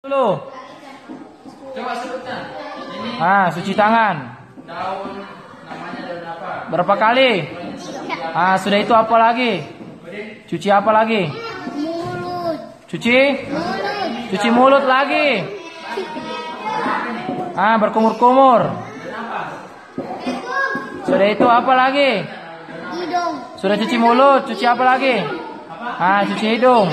Dulu. Coba sebutkan. Ini Cuci tangan. daun, namanya daun apa? Berapa kali? Sudah itu apa lagi? Cuci apa lagi? Mulut. Cuci? Cuci mulut lagi. Berkumur-kumur. Sudah itu apa lagi? Hidung. Sudah cuci mulut, cuci apa lagi? Cuci hidung.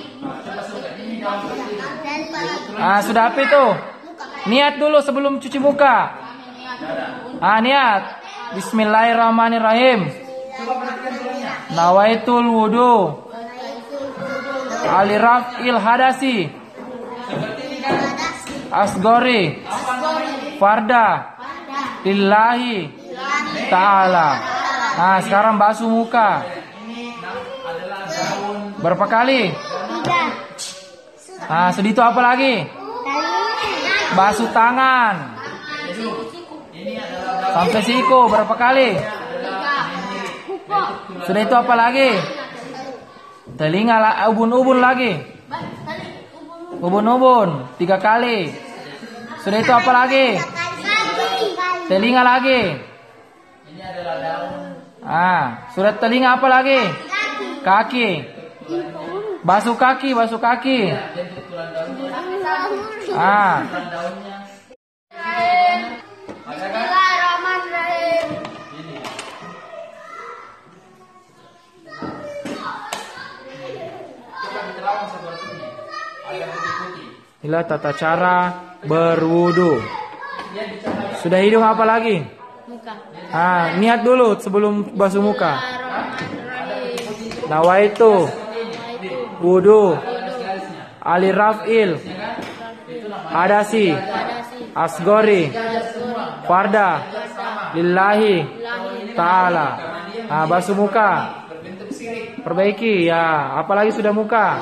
Sudah apa itu? Niat dulu sebelum cuci muka. Niat. Bismillahirrahmanirrahim. Nawaitul wudu aliraf'il hadasi asgori farda lillahi ta'ala. Sekarang basuh muka. Berapa kali? 3. Sudah itu apa lagi? Basuh tangan sampai siku. Berapa kali? Sudah itu apa lagi? Telinga ubun-ubun lagi. Ubun-ubun 3 kali. Sudah itu apa lagi? Telinga lagi. Sudah telinga apa lagi? Kaki. Basuh kaki, basuh kaki. Bismillahirrahmanirrahim. Inilah tata cara berwudu. Sudah hidung apa lagi? Muka. Niat dulu sebelum basuh muka. Nawaitu wudu aliraf'il hadasi asgori farda lillahi ta'ala. Basuh muka. Perbaiki ya. Apalagi sudah muka.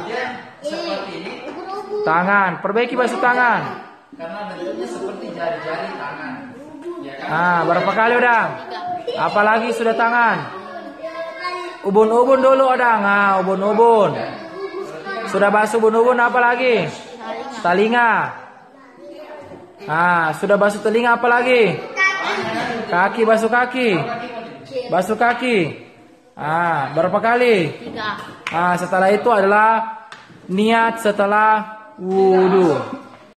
Tangan, perbaiki basuh tangan. Karena bentuknya seperti jari-jari tangan. Berapa kali udah? Apalagi sudah tangan. Ubun-ubun dulu udah. Ubun-ubun. Sudah basuh ubun-ubun, apa lagi? Telinga. Sudah basuh telinga, apa lagi? Kaki, basuh kaki. Basuh kaki. Berapa kali? 3. Setelah itu adalah niat setelah wudu.